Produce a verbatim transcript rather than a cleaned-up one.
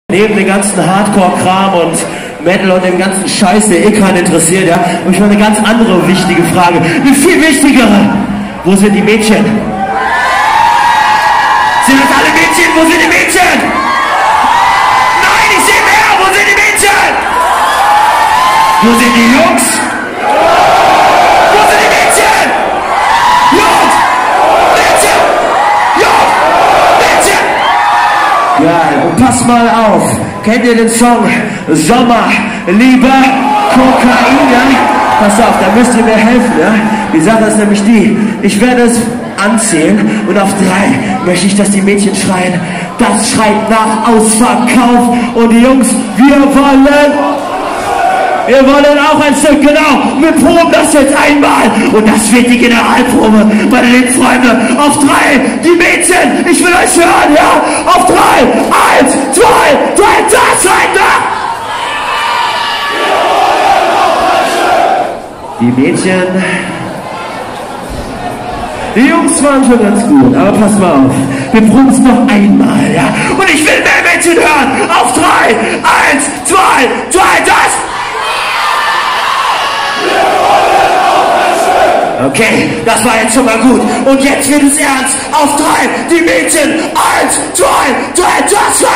Neben dem ganzen Hardcore-Kram und Metal und dem ganzen Scheiß, der eh keinen interessiert, ja, habe ich mal eine ganz andere wichtige Frage. Eine viel wichtigere. Wo sind die Mädchen? Sind das alle Mädchen? Wo sind die Mädchen? Nein, ich sehe mehr! Wo sind die Mädchen? Wo sind die Jungs? Wo sind die Mädchen? Jungs! Mädchen! Jungs! Mädchen! Ja, und pass mal auf. Kennt ihr den Song Sommer Liebe Kokain? Ja? Pass auf, da müsst ihr mir helfen. Ja? Die Sache ist nämlich die, ich werde es anzählen und auf drei möchte ich, dass die Mädchen schreien. Das schreit nach Ausverkauf und die Jungs, wir wollen... Wir wollen auch ein Stück, genau. Wir proben das jetzt einmal. Und das wird die Generalprobe, meine lieben Freunde. Auf drei, die Mädchen, ich will euch hören, ja? Auf drei, eins, zwei, drei, das schreit nach. Die Mädchen, die Jungs waren schon ganz gut, aber pass mal auf. Wir proben es noch einmal, ja? Und ich will mehr Mädchen hören. Auf drei, eins, zwei, drei, das. Okay, das war jetzt schon mal gut. Und jetzt wird es ernst. Auf drei, die Mädchen. Eins, zwei, drei, das